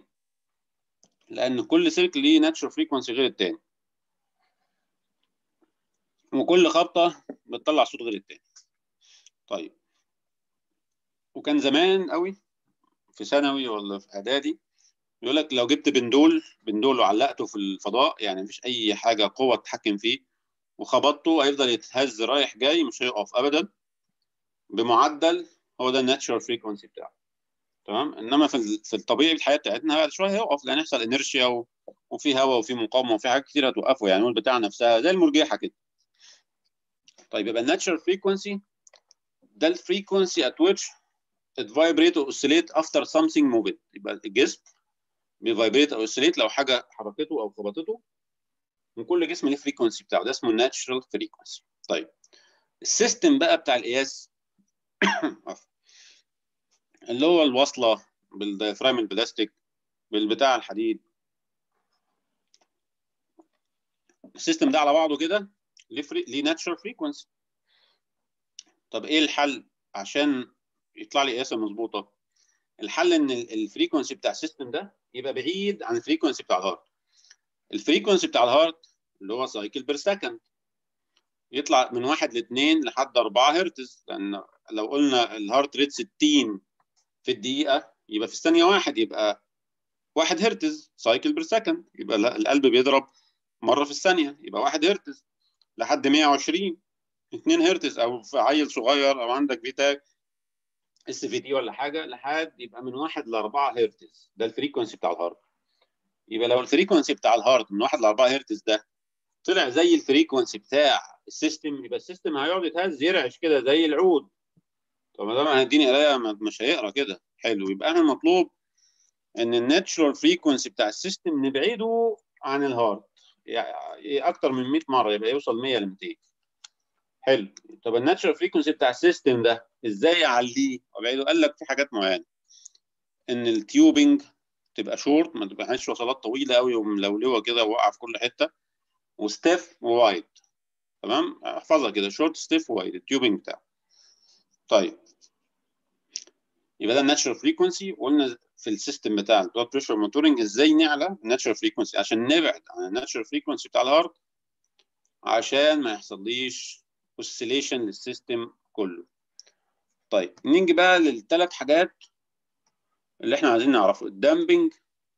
لان كل سلك ليه ناتشرال فريكونسي غير الثاني، وكل خبطه بتطلع صوت غير الثاني. طيب وكان زمان قوي في ثانوي ولا في اعدادي يقول لك لو جبت بندول بندول وعلقته في الفضاء، يعني مفيش اي حاجه قوه تتحكم فيه، وخبطته هيفضل يتهز رايح جاي مش هيقف ابدا بمعدل، هو ده الناتشرال فريكونسي بتاعه. تمام. انما في في الطبيعي الحياه بتاعتنا بعد شويه هيقف، لان يحصل انيرشيا و... وفي هواء وفي مقاومه وفي حاجات كتير هتوقفه، يعني البتاع نفسها زي المرجحه كده. طيب يبقى الناتشرال فريكونسي ده الفريكونسي at which it vibrate or oscillate after something moved. يبقى الجسم بيفايبريت او oscillate لو حاجه حركته او خبطته، من كل جسم ليه فريكونسي بتاعه، ده اسمه الناتشرال فريكونسي. طيب السيستم بقى بتاع القياس اللي هو الوصله بالديافرام البلاستيك بالبتاع الحديد، السيستم ده على بعضه كده ليه فري... ليه ناتشرال فريكونسي. طب ايه الحل عشان يطلع لي قياسه مظبوطه؟ الحل ان الفريكونسي بتاع السيستم ده يبقى بعيد عن الفريكونسي بتاع الهارت. الفريكونسي بتاع الهارت اللي هو سايكل بير سكند يطلع من واحد لاثنين لحد أربعة هرتز، لان لو قلنا الهارت ريت ستين في الدقيقه يبقى في الثانيه واحد، يبقى واحد هرتز سايكل بير سكند، يبقى القلب بيضرب مره في الثانيه، يبقى واحد هرتز لحد مية وعشرين اتنين هرتز، او في عيل صغير او عندك فيتاك اس في تي ولا حاجه لحد يبقى من واحد ل أربعة هرتز، ده الفريكونسي بتاع الهارت. يبقى لو الفريكونسي بتاع الهارت من واحد ل أربعة هرتز ده طلع زي الفريكونسي بتاع السيستم، يبقى السيستم هيقعد يتهز يرعش كده زي العود. طب ما دام هيديني قرايه مش هيقرا كده حلو، يبقى احنا المطلوب ان الناتشرال فريكونسي بتاع السيستم نبعده عن الهارت يعني اكتر من مية مره، يبقى يوصل مية ل ميتين. حلو. طب الناتشرال فريكونسي بتاع السيستم ده ازاي اعليه وابعده؟ قال لك في حاجات معينه، ان التيوبنج تبقى شورت، ما تبقاش وصلات طويله قوي وملولوه كده وواقعه في كل حته، وستيف ووايد. تمام، احفظها كده، شورت ستيف وايد التيوبنج بتاعه. طيب يبقى ده الناتشرال فريكونسي. وقلنا في السيستم بتاع البلاد بريشر مونيتورنج ازاي نعلى الناتشرال فريكونسي عشان نبعد عن الناتشرال فريكونسي بتاع الهارت، عشان ما يحصليش اوسيليشن للسيستم كله. طيب نيجي بقى للثلاث حاجات اللي احنا عايزين نعرفه. الدامبنج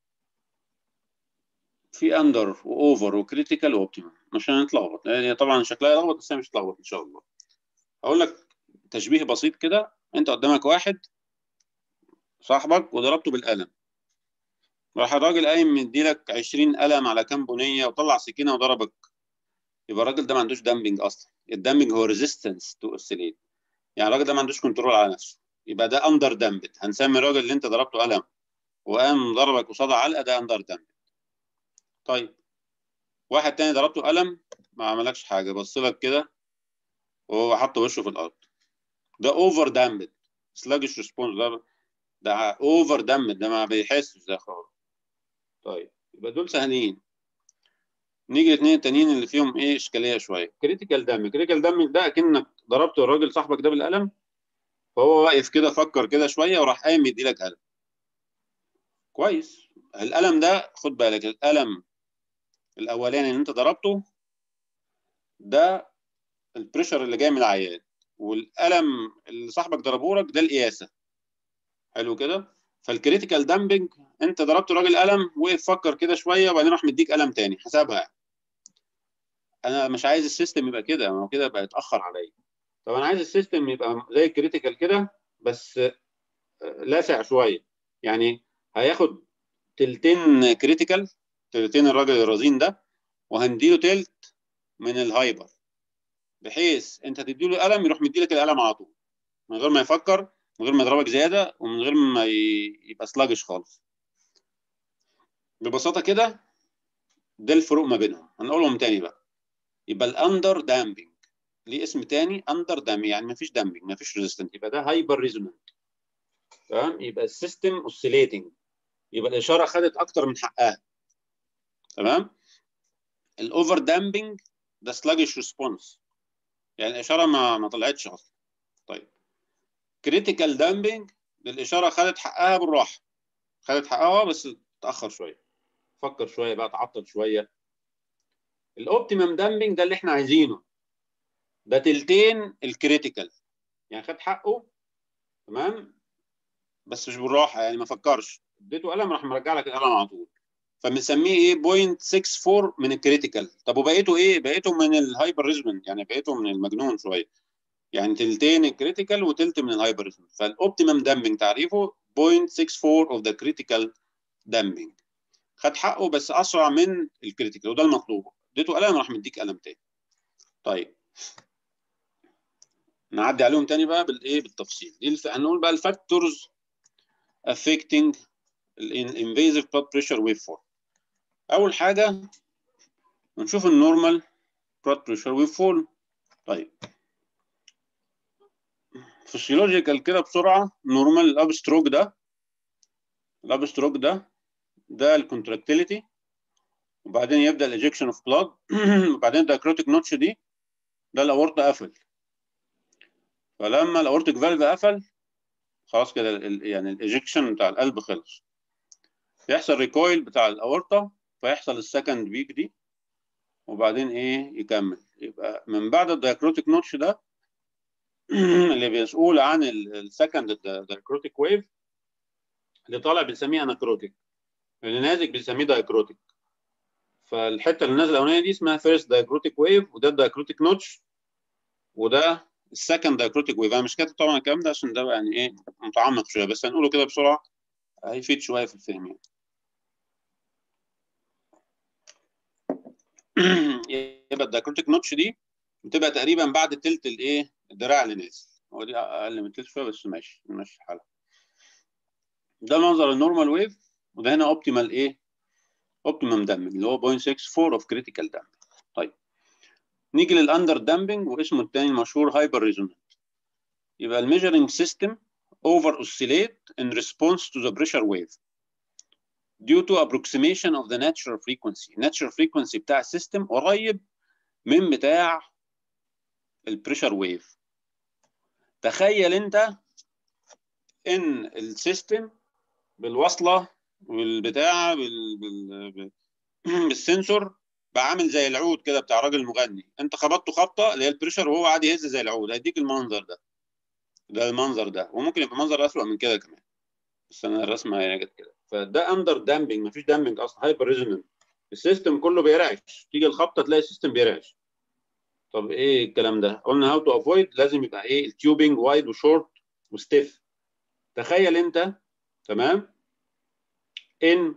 في اندر واوفر وكريتيكال واوبتيمال، مش هنتلخبط، هي طبعا شكلها يلخبط بس هي مش هتلخبط ان شاء الله. هقول لك تشبيه بسيط كده. انت قدامك واحد صاحبك وضربته بالقلم، راح الراجل قايم مديلك عشرين قلم على كام بنيه وطلع سكينه وضربك، يبقى الراجل ده ما عندوش دامبنج اصلا. الدامبنج هو ريزيستنس تو اوسيليت، يعني الراجل ده ما عندوش كنترول على نفسه، يبقى ده اندر دامبد. هنسمي الراجل اللي انت ضربته قلم وقام ضربك وصدع علقه ده اندر دامبد. طيب واحد تاني ضربته قلم ما عملكش حاجه، بص لك كده وهو حط وشه في الارض، ده اوفر دامبد. سلاجش ريسبونس، ده ده اوفر دامبد، ده ما بيحسش ده خالص. طيب يبقى دول سهلين. نيجي الاثنين التانيين اللي فيهم ايه اشكاليه شويه. كريتيكال دامج. كريتيكال دامج ده اكنك ضربت الراجل صاحبك ده بالقلم، فهو واقف كده فكر كده شويه وراح قايم يديلك قلم. كويس، القلم ده خد بالك، القلم الاولاني اللي انت ضربته ده البريشر اللي جاي من العيان، والقلم اللي صاحبك ضربه لك ده القياسه. حلو كده. فالكريتيكال دامبنج انت ضربت راجل قلم، وقف فكر كده شويه وبعدين راح مديك قلم تاني حسبها. انا مش عايز السيستم يبقى كده، ما هو كده بقى يتاخر عليا. طب انا عايز السيستم يبقى زي الكريتيكال كده بس لاسع شويه، يعني هياخد تلتين كريتيكال، تلتين الراجل الرزين ده، وهنديله تلت من الهايبر، بحيث انت تديله قلم يروح مديلك القلم على طول من غير ما يفكر، من غير ما يضربك زياده، ومن غير ما يبقى سلاجش خالص. ببساطه كده ده الفروق ما بينهم. هنقولهم تاني بقى. يبقى الاندر دامبنج ليه اسم تاني، اندر دامبنج يعني ما فيش دامبنج، ما فيش ريزيستنت، يبقى ده هايبر ريزونانت. تمام، يبقى السيستم اوسيليتنج، يبقى الاشاره خدت اكتر من حقها. تمام. الاوفر دامبنج ده سلاجش ريسبونس، يعني الاشاره ما ما طلعتش اصلا. طيب كريتيكال دامبنج الاشاره خدت حقها بالراحه، خدت حقها بس اتاخر شويه، فكر شويه بقى، تعطل شويه. الاوبتيمم دامبنج ده اللي احنا عايزينه، ده تلتين الكريتيكال، يعني خد حقه تمام بس مش بالراحه، يعني ما فكرش، اديته قلم راح مرجع لك القلم على طول. فبنسميه ايه صفر فاصلة ستة وستين من الكريتيكال. طب وبقيته ايه؟ بقيته من الهايبر ريزمنت، يعني بقيته من المجنون شويه، يعني تلتين الكريتيكال وتلت من الهايبر ريزمنت. فالاوبتيمم دامبنج تعريفه صفر فاصلة ستة وستين of the critical damping، خد حقه بس اسرع من الكريتيكال وده المطلوب. اديته قلم راح مديك قلم تاني. طيب نعدي عليهم تاني بقى بالايه بالتفصيل. دي الف... هنقول بقى الفاكتورز affecting الانفيزيف blood pressure waveform. اول حاجه ونشوف النورمال blood pressure waveform. طيب فسيولوجيكال كده بسرعه، نورمال الاب ستروك ده، الاب ستروك ده ده الكونتراكتيليتي، وبعدين يبدا الاجكشن اوف بلاد، وبعدين الدايكروتيك نوتش دي ده الاورطه قفل. فلما الاورتيك فالف قفل خلاص كده يعني الاجكشن بتاع القلب خلص، يحصل ريكويل بتاع الاورطه، فيحصل السكند بيك دي، وبعدين ايه يكمل. يبقى من بعد الدايكروتيك نوتش ده اللي بيسؤول عن السكند دايكروتيك ويف، اللي طالع بنسميه اناكروتيك، اللي نازل بنسميه دايكروتيك. فالحته اللي نازله الاولانيه دي اسمها فيرست دايكروتيك ويف، وده الدايكروتيك نوتش، وده السكند دايكروتيك ويف. انا مش كاتب طبعا الكلام ده عشان ده يعني ايه متعمق شويه، بس هنقوله كده بسرعه هيفيد شويه في الفهم يعني. يبقى الدايكروتيك نوتش دي بتبقى تقريبا بعد تلت الايه الدراع اللي نازل، هو دي اقل من تلت شويه بس ماشي ماشي الحال. ده منظر النورمال ويف، وده هنا اوبتيمال ايه اوبتيمم دامبنج اللي هو صفر فاصلة ستة وستين اوف كريتيكال دامبنج. طيب نيجي للاندر دامبنج واسمه الثاني المشهور هايبر ريزونانت. يبقى الميجرنج سيستم اوفر اوسيليت ان ريسبونس تو ذا بريشر ويف. due to approximation of the natural frequency. natural frequency بتاع السيستم قريب من بتاع البريشر ويف. تخيل انت ان السيستم بالوصله والبتاع بال... بال... بالسنسور بقى عامل زي العود كده بتاع راجل مغني، انت خبطته خبطه اللي هي البريشر وهو قاعد يهز زي العود، هيديك المنظر ده. ده المنظر ده، وممكن يبقى منظر اسوأ من كده كمان، بس انا الرسمه هي جت كده. فده اندر دامبنج، مفيش دامبنج اصلا، هايبر ريزونانت، السيستم كله بيرعش، تيجي الخبطه تلاقي السيستم بيرعش. طب ايه الكلام ده؟ قلنا هاو تو افويد، لازم يبقى ايه التيوبنج وايد وشورت وستيف. تخيل انت تمام ان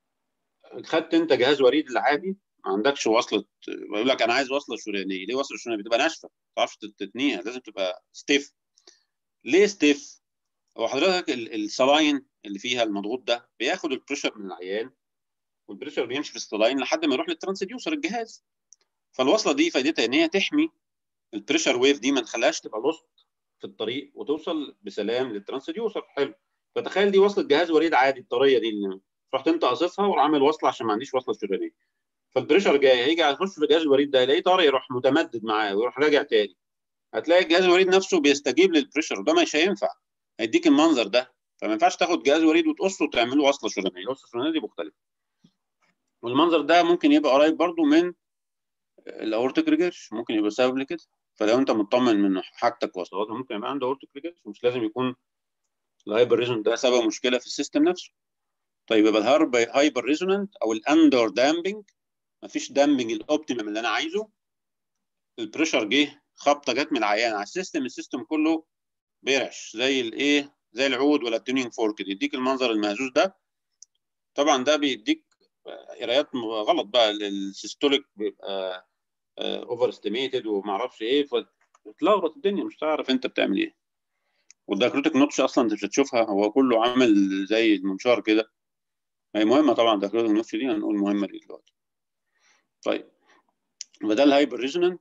خدت انت جهاز وريد العادي، ما عندكش وصله، بيقول لك انا عايز وصله شريانيه. ليه وصله شريانيه؟ بتبقى ناشفه، ما تعرفش تتنيها، لازم تبقى ستيف. ليه ستيف؟ هو حضرتك الصلاين اللي فيها المضغوط ده بياخد البريشر من العيان، والبريشر بيمشي في الصلاين لحد ما يروح للترانسديوسر الجهاز. فالوصله دي فائدتها ان هي تحمي البريشر ويف دي، ما تخليهاش تبقى لوست في الطريق وتوصل بسلام للترانسديوسر. حلو. فتخيل دي وصله جهاز وريد عادي الطريه دي، اللي رحت انت قاصصها وعامل وصله عشان ما عنديش وصله شريانيه. فالبريشر جاي هيجي يخش في جهاز الوريد ده، يلاقيه طارق، يروح متمدد معاه ويروح راجع تاني. هتلاقي الجهاز الوريد نفسه بيستجيب للبريشر، وده مش هينفع، هيديك المنظر ده. فما ينفعش تاخد جهاز وريد وتقصه وتعمله وصله شريانيه، الوصله الشريانيه دي مختلفه. والمنظر ده ممكن يبقى قريب برضو من الاورتيك ريجرش، ممكن يبقى سبب لكده. فلو انت مطمن من حاجتك وصلاتها، ممكن يبقى عنده اورتيك ريجرش، مش لازم يكون الهايبر ريزونانت ده سبب مشكله في السيستم نفسه. طيب يبقى الهايبر ريزونانت او الاندر دامبنج، مفيش دامبنج الاوبتيمم اللي انا عايزه. البريشر جه خبطه جت من العيان على السيستم، السيستم كله بيرعش زي الايه، زي العود ولا التيونينج فورك، يديك المنظر المهزوز ده. طبعا ده بيديك قرايات غلط بقى، السيستوليك بيبقى اوفر استيميتد وما اعرفش ايه، فتتلخبط الدنيا، مش تعرف انت بتعمل ايه. والدايكروتيك نوتش اصلا انت مش هتشوفها، هو كله عامل زي المنشار كده. هي مهمه طبعا الدايكروتيك نوتش دي، هنقول مهمه ليه دلوقتي. طيب وده الهايبر ريزونانت.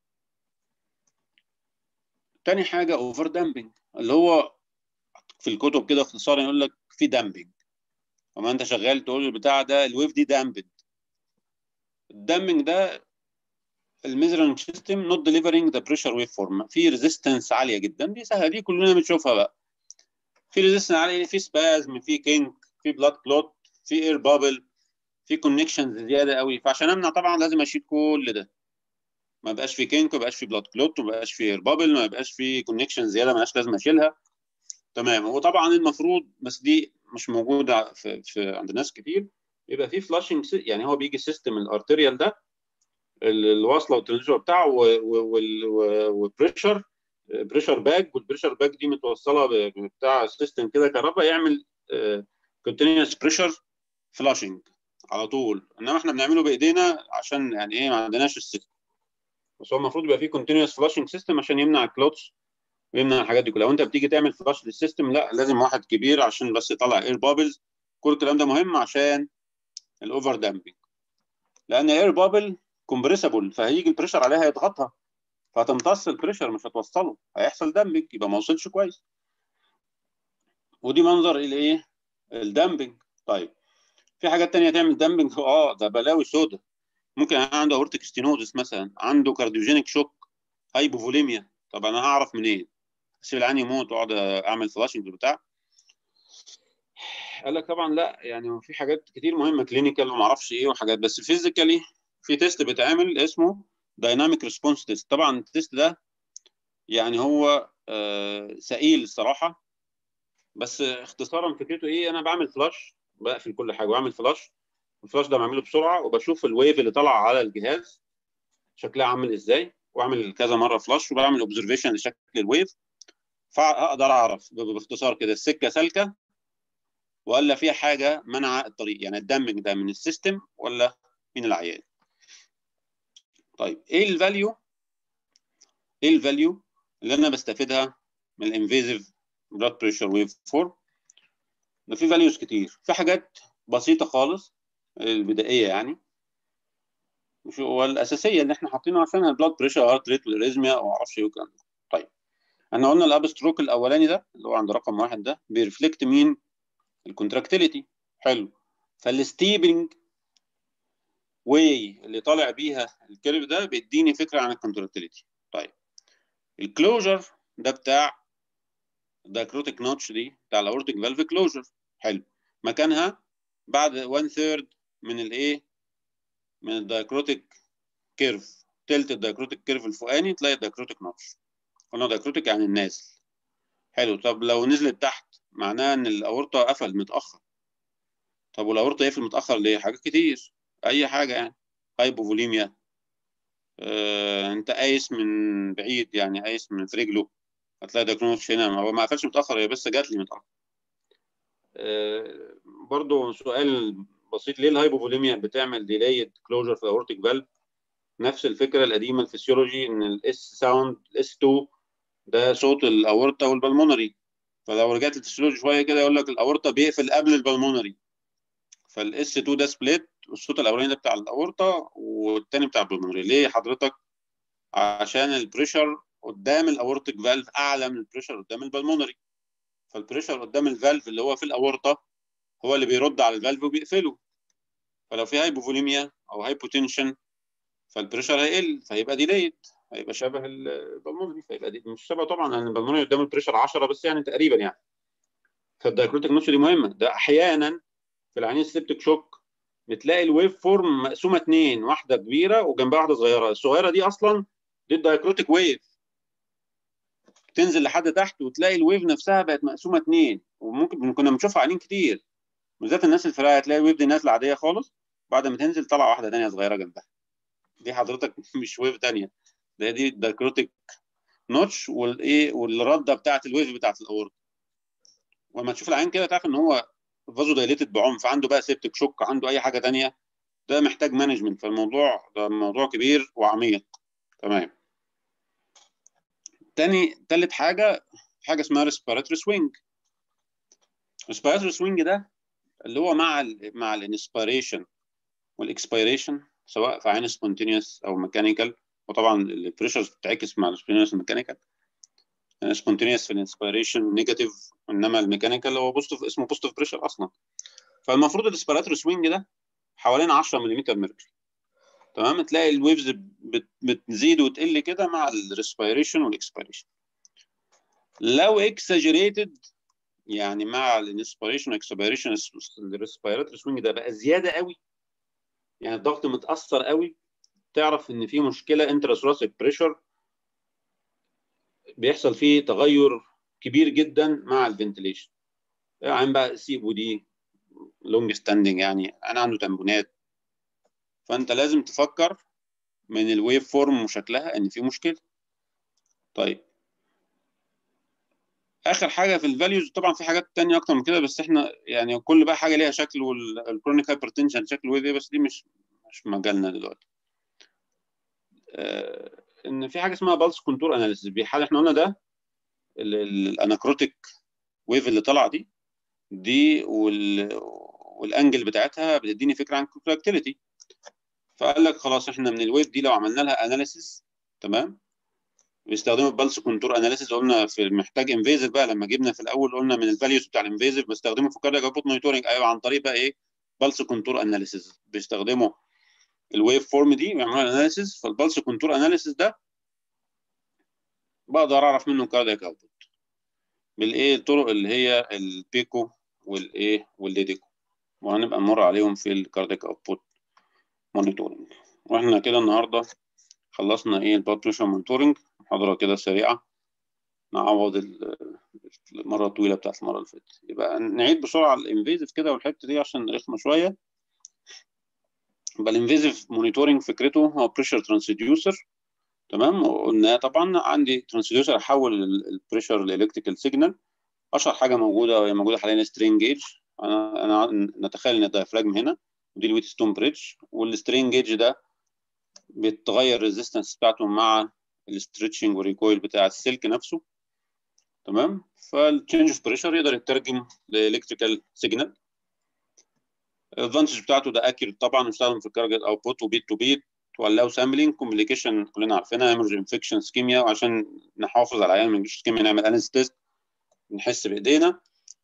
تاني حاجه اوفر دامبنج، اللي هو في الكتب كده اختصارا يقول لك في دامبنج، وما انت شغال تقول البتاع ده الويف دي دامبد. الدامبنج ده الميزرنج سيستم نوت ديليفرينج ذا بريشر ويف فورم، في ريزيستنس عاليه جدا، دي سهله، دي كلنا بنشوفها بقى. في ريزيستنس عاليه، في سبازم، في كينك، في بلاد كلوت، في اير بابل، في كونكشنز زياده قوي. فعشان امنع طبعا لازم اشيل كل ده، ما بقاش في كينك، ما بقاش في بلاد كلوت، ما بقاش في اير بابل، ما بقاش في كونكشن زياده ما لازم اشيلها. تمام. وطبعا المفروض، بس دي مش موجوده في, في عند ناس كتير، يبقى في فلاشنج، يعني هو بيجي سيستم الارتريال ده الواصله والترانزستور بتاعه وبريشر بريشر باج، والبريشر باج دي متوصله بتاع سيستم كده كهرباء يعمل كونتينوس بريشر فلاشنج على طول. انما احنا بنعمله بايدينا عشان يعني ايه، ما عندناش السيستم. بس هو المفروض يبقى فيه كونتينوس فلاشنج سيستم عشان يمنع الكلوتس ويمنع الحاجات دي كلها. لو انت بتيجي تعمل فلاش للسيستم، لا لازم واحد كبير عشان بس يطلع اير بابلز. كل الكلام ده مهم عشان الاوفر دامبنج، لان الاير بابل كومبريسبل، فهيجي البريشر عليها يضغطها، فهتمتص البريشر مش هتوصله، هيحصل دامبنج، يبقى ما وصلش كويس. ودي منظر الايه، الدامبنج. طيب في حاجات تانية تعمل دامبنج، اه ده بلاوي سودا. ممكن عنده اورتيك ستينوزس مثلا، عنده كارديوجينيك شوك، هايبوفوليميا. طب انا هعرف منين؟ اسيب العين يموت واقعد اعمل فلاشنج بتاع؟ قال لك طبعا لا، يعني في حاجات كتير مهمه كلينيكال وما اعرفش ايه وحاجات، بس فيزيكالي في تيست بيتعمل اسمه دايناميك ريسبونس تيست. طبعا التيست ده يعني هو آه ثقيل الصراحه، بس اختصارا فكرته ايه، انا بعمل فلاش، بقفل كل حاجه واعمل فلاش. الفلاش ده بعمله بسرعه وبشوف الويف اللي طالعه على الجهاز شكلها عامل ازاي، واعمل كذا مره فلاش وبعمل اوبزرفيشن لشكل الويف، فاقدر اعرف باختصار كده السكه سالكه ولا فيها حاجه منع الطريق، يعني الدامبنج ده من السيستم ولا من العيان. طيب ايه الفاليو، ايه الفاليو اللي انا بستفيدها من الانفيزيف بلاد بريشر ويف فورم؟ ده في فاليوز كتير، في حاجات بسيطه خالص البدائيه يعني، مش هو الاساسيه اللي احنا حاطينه عشانها البلاد بريشر، هارت ريت والاريزميا وما اعرفش ايه والكلام ده. طيب احنا قلنا الابستروك الاولاني ده اللي هو عند رقم واحد ده بيرفلكت مين؟ الكونتراكتيليتي. حلو. فالستيبنج واي اللي طالع بيها الكيرف ده بيديني فكره عن الكونتراكتيليتي. طيب الكلوجر ده بتاع الدايكروتيك نوتش دي بتاع الاورتيك فالف كلوجر. حلو. مكانها بعد واحد ثيرد من الايه من الدايكروتيك كيرف، تلت الدايكروتيك كيرف الفوقاني تلاقي الدايكروتيك نوتش. قلنا دايكروتيك يعني النازل. حلو. طب لو نزلت تحت معناها ان الاورطه قفل متاخر. طب والاورطه يقفل متاخر ليه؟ حاجات كتير، اي حاجه يعني، هايبوفوليميا، آه، انت قايس من بعيد يعني قايس من في رجله، هتلاقي دايكروتيك هنا. هو ما قفلش متاخر، هي بس جات لي متاخر. آه، برضو سؤال بسيط، ليه الهايبوفوليميا بتعمل ديلايد كلوجر في الاورتيك فالف؟ نفس الفكره القديمه الفسيولوجي، ان الاس ساوند الاس اتنين ده صوت الاورطه والبلمونري. فلو رجعت للفسيولوجي شويه كده يقول لك الاورطه بيقفل قبل البلمونري، فالاس اتنين ده سبليت، الصوت الاولاني ده بتاع الاورطه والثاني بتاع البلمونري. ليه حضرتك؟ عشان البريشر قدام الاورتيك فالف اعلى من البريشر قدام البلمونري، فالبريشر قدام الفالف اللي هو في الاورطه هو اللي بيرد على الفالف وبيقفله. فلو في هايبوفوليميا او هايبوتنشن فالبريشر هيقل، فهيبقى ديليد، هيبقى شبه البلمونري، فيبقى دي مش شبه طبعا لان البلمونري قدام البريشر عشرة بس يعني تقريبا يعني. فالدايكروتيك نوتش دي مهمه. ده احيانا في العينين السبتيك شوك بتلاقي الويف فورم مقسومه اثنين، واحده كبيره وجنبها واحده صغيره. الصغيره دي اصلا دي الدايكروتيك ويف، تنزل لحد تحت وتلاقي الويف نفسها بقت مقسومه اثنين. وممكن كنا بنشوفها عينين كتير بالذات الناس الفراقه، تلاقي الويف دي نازله عاديه خالص، بعد ما تنزل طلع واحده ثانيه صغيره جنبها. دي حضرتك مش ويف ثانيه، ده دي الدايكروتيك نوتش والايه والرده بتاعت الويف بتاعت الاورطه. ولما تشوف العين كده تعرف ان هو فازو دايليتد بعنف، عنده بقى سيبتك شوك، عنده اي حاجه ثانيه. ده محتاج مانجمنت، فالموضوع ده موضوع كبير وعميق. تمام. تاني تالت حاجه حاجه اسمها ريسبيراتوري سوينج. الريسبيراتوري سوينج ده اللي هو مع ال مع الانسبيريشن والاكسبيريشن، سواء في عين سبونتينيوس او ميكانيكال. وطبعا البريشرز بتتعكس مع السبونتينيوس والميكانيكال. سبونتينيوس في الانسبيريشن نيجاتيف، انما الميكانيكال هو بوزيتيف، اسمه بوزيتيف بريشر اصلا. فالمفروض الريسبيراتوري سوينج ده حوالين عشرة ملم ميركوري. تمام. تلاقي الويفز بت- بتزيد وتقل كده مع الريسبيريشن والاكسبيريشن. لو اكساجريتد يعني مع الانسبيريشن والاكسبيريشن الريسبيراتوري سوينج ده بقى زياده قوي، يعني الضغط متاثر قوي، تعرف ان في مشكله انتراسوراسيك بريشر، بيحصل فيه تغير كبير جدا مع الفنتليشن. يعني بقى سي او دي لونج ستاندنج، يعني انا عنده تنبونات. فانت لازم تفكر من الويف فورم وشكلها ان في مشكله. طيب اخر حاجه في الفاليوز، طبعا في حاجات تانية اكتر من كده بس احنا يعني كل بقى حاجه ليها شكل، والكرونيك هايبرتنشن شكل ويف، بس دي مش مش مجالنا دلوقتي. آه ان في حاجه اسمها بالس كونتور اناليسيس. بيحال احنا قلنا ده الاناكروتيك ويف اللي طالعه دي دي وال والانجل بتاعتها بتديني فكره عن الكونتراكتيليتي. فقال لك خلاص احنا من الويف دي لو عملنا لها اناليسيس، تمام، بيستخدموا البلس كونتور اناليسيس. قلنا في محتاج انفيزيف بقى، لما جبنا في الاول قلنا من الفاليوز بتاع الانفيزيف بيستخدموا في كاردياك اوتبوت مونيتورنج. ايوه، عن طريق بقى ايه؟ بلس كونتور اناليسيس. بيستخدموا الويف فورم دي ويعملوا اناليسيس. فالبلس كونتور اناليسيس ده بقدر اعرف منه كاردياك اوتبوت بالايه الطرق اللي هي البيكو والايه والليديكو، وهنبقى نمر عليهم في الكاردياك اوتبوت مونيتورنج. واحنا كده النهارده خلصنا ايه البلاد بريشر مونيتورنج، محاضره كده سريعه نعوض المره الطويله بتاعت المره اللي فاتت. يبقى نعيد بسرعه الانفيزيف كده والحته دي عشان رخمه شويه. يبقى الانفيزيف مونيتورنج فكرته هو بريشر ترانسديوسر. تمام. وقلنا طبعا عندي ترانسديوسر احول البريشر لالكتريكال سيجنال. اشهر حاجه موجوده وهي موجوده حاليا سترين جيج. انا انا نتخيل ان الدايفراجم هنا ودي الويت ستون بريدج، والسترين جيج ده بتغير الريزيستنس بتاعته مع الاسترتشنج والريكويل بتاع السلك نفسه. تمام. فالتشينج اوف بريشر يقدر يترجم لالكتريكال سيجنال. الادفانتج بتاعته ده اكيوريت طبعا، يستخدم في الكارجت اوتبوت وبيت تو بيت، ولاو سامبلينج كومبليكيشن كلنا عارفينها، ايمرج انفكشن سكيميا، وعشان نحافظ على العيان ما يجيش سكيميا نعمل انس تيست نحس بايدينا.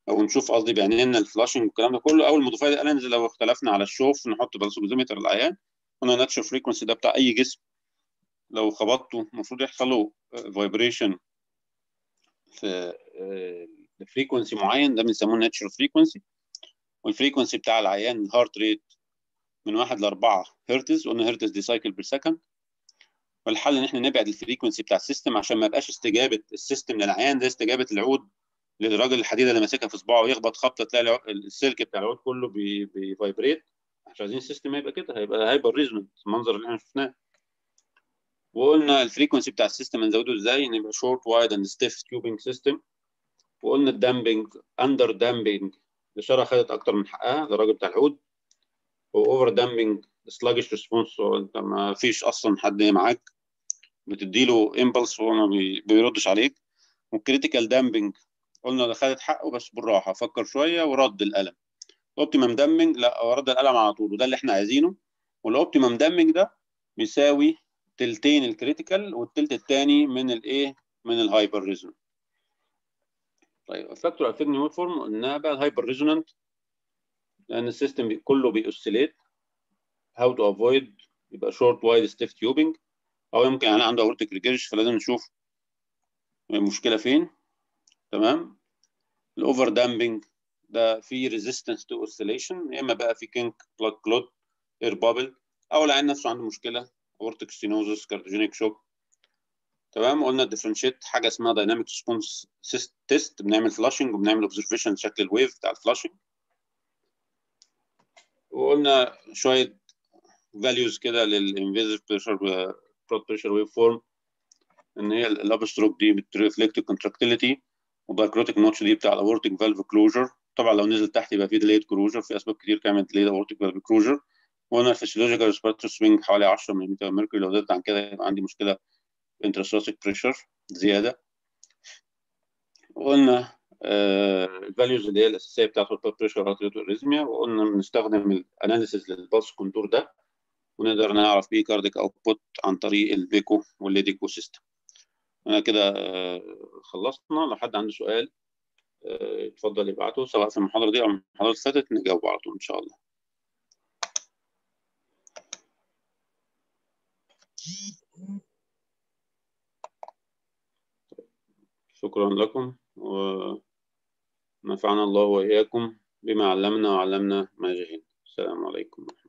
او نشوف قصدي بعينينا الفلاشنج والكلام ده كله، او الموديفايد اناليز لو اختلفنا على الشوف نحط بلس اوكسيمتر العيان. قلنا ناتشر فريكونسي ده بتاع اي جسم لو خبطته المفروض يحصل له فايبريشن في فريكونسي معين، ده بنسموه ناتشر فريكونسي. والفريكونسي بتاع العيان الهارت ريت من واحد ل أربعة هرتز، قلنا هرتز دي سايكل بير سكند. والحل ان احنا نبعد الفريكونسي بتاع السيستم عشان ما يبقاش استجابه السيستم للعيان زي استجابه العود للراجل الحديده اللي ماسكها في صباعه، يخبط خبطه تلاقي السلك بتاع العود كله بيفايبريت. مش عايزين السيستم يبقى كده، هيبقى هايبر ريزونانت المنظر اللي احنا شفناه. وقلنا الفريكونسي بتاع السيستم نزوده ازاي، ان يبقى شورت وايد اند ستيف تيوبنج سيستم. وقلنا الدامبنج اندر دامبنج الاشاره خدت اكتر من حقها للراجل بتاع العود، واوفر دامبنج سلاجش ريسبونس، انت ما فيش اصلا حد معاك بتديله امبلس وهو ما بيردش عليك. والكريتيكال دامبنج قلنا ده خدت حقه بس بالراحه، فكر شويه ورد القلم. الاوبتيمم دامبنج لا، هو رد القلم على طول، وده اللي احنا عايزينه. والاوبتيمم دامبنج ده بيساوي تلتين الكريتيكال والتلت الثاني من الايه، من الهايبر ريزونانت. طيب فاكتور افكت نيو فورم قلنا بقى الهايبر ريزونانت، لان السيستم كله بيأوسيليت. هاو تو افويد يبقى شورت وايد ستيف تيوبنج، او يمكن يعني عنده اورتيك ريجرش، فلازم نشوف المشكله فين. تمام. الاوفر دامبنج ده في ريزيستنس تو اوسيليشن، يا اما بقى في كينك بلاك كلوت اير بابل، او العين نفسه عنده مشكله اورتيك ستينوزس كارديوجينيك شوك. تمام. قلنا الديفرنشيت حاجه اسمها دايناميك ريسبونس تيست، بنعمل فلاشنج وبنعمل اوبزرفيشن شكل الويف بتاع الفلاشنج. وقلنا شويه فاليوز كده للانفيزيف بريشر بلود بريشر ويف فورم، ان هي الابستروك دي بتريفلكت الكونتراكتيليتي، والدايكروتيك نوتش دي بتاع الاورتيك فالف كلوجر. طبعا لو نزل تحت يبقى في ديليد كلوجر، في اسباب كتير تعمل ديليد اورتيك فالف كلوجر. وقلنا الفسيولوجيكال ريسبيراتوري سوينج حوالي عشرة ملم ميركوري، لو زادت عن كده يبقى عندي مشكله انتراسوسيك بريشر زياده. وقلنا الفاليوز اللي هي الاساسيه بتاعت البلد بريشر هارت ريت والاريزميا. وقلنا بنستخدم الاناليسيز للبلس كونتور ده، ونقدر نعرف بيه كارديك اوتبوت عن طريق الفيكو والليديكو سيستم. انا كده خلصنا. لو حد عنده سؤال اتفضل يبعته، سواء في المحاضره دي او المحاضره اللي فاتت، نجاوب على طول ان شاء الله. شكرا لكم، ونفعنا الله واياكم بما علمنا وعلمنا ما جهلنا. السلام عليكم.